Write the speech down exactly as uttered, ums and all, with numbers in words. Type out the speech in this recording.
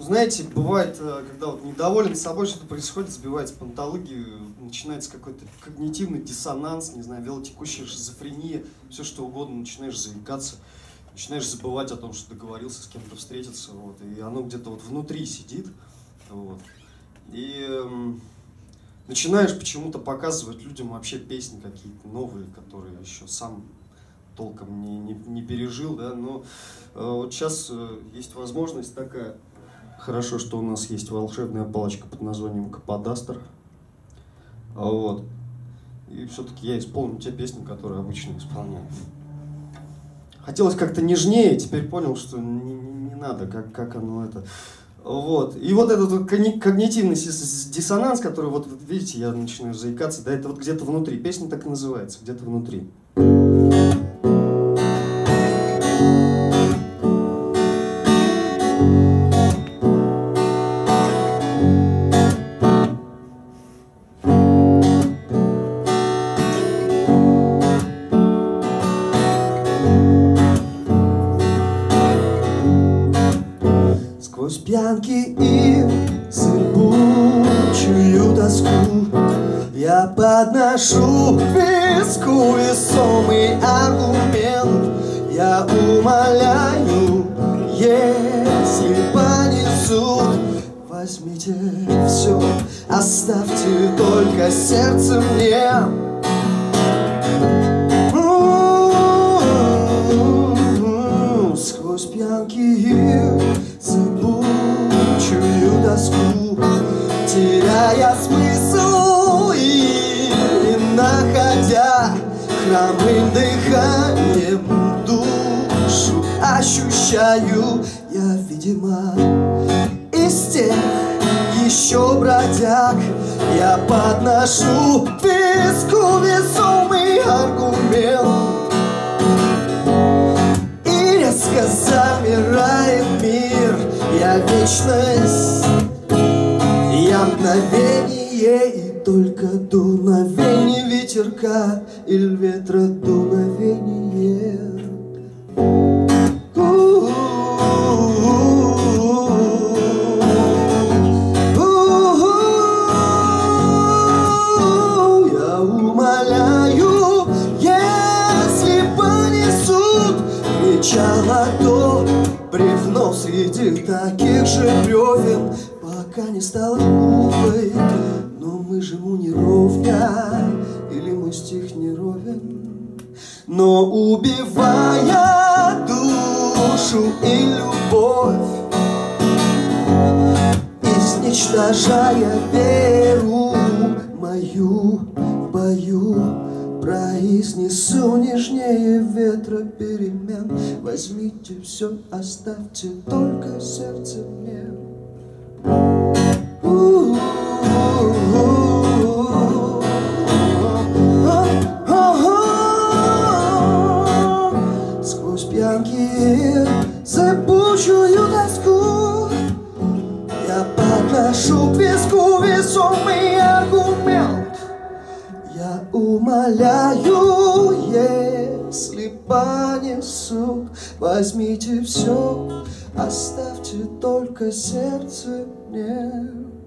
Знаете, бывает, когда вот недоволен собой, что-то происходит, сбивается патологию, начинается какой-то когнитивный диссонанс, не знаю, велотекущая шизофрения, все что угодно, начинаешь заикаться, начинаешь забывать о том, что договорился с кем-то встретиться, вот, и оно где-то вот внутри сидит, вот, и э, начинаешь почему-то показывать людям вообще песни какие-то новые, которые еще сам толком не, не, не пережил, да, но э, вот сейчас э, есть возможность такая. Хорошо, что у нас есть волшебная палочка под названием Каподастр. Вот. И все-таки я исполню те песни, которые обычно исполняю. Хотелось как-то нежнее, теперь понял, что не, не, не надо, как, как оно это. Вот. И вот этот вот когнитивный диссонанс, который, вот видите, я начинаю заикаться, да, это вот где-то внутри. Песня так и называется, где-то внутри. Сквозь пьянки и зыбучую тоску я подношу к виску весомый аргумент. Я умоляю, если понесут, возьмите все, оставьте только сердце мне. Сквозь пьянки и зыбучую тоску, теряя смысл и находя храбрым дыханием душу ощущаю я, видимо, из тех еще бродяг. Я подношу к виску весомый аргумент, и резко замирает мир. Я вечность, я мгновение, и только дуновение ветерка или ветра дуновение. Я умоляю, если понесут причала, то бревно среди таких же бревен, пока не стало глупой. Но мы же ему не ровня, или мой стих не ровен. Но убивая душу и любовь, изничтожая веру мою в бою, произнесу нежнее ветра перемен. Возьмите все, оставьте только сердце мне. Сквозь пьянки зыбучую тоску я подношу к виску весомый аргумент. Я умоляю, если понесут, возьмите все, оставьте только сердце мне.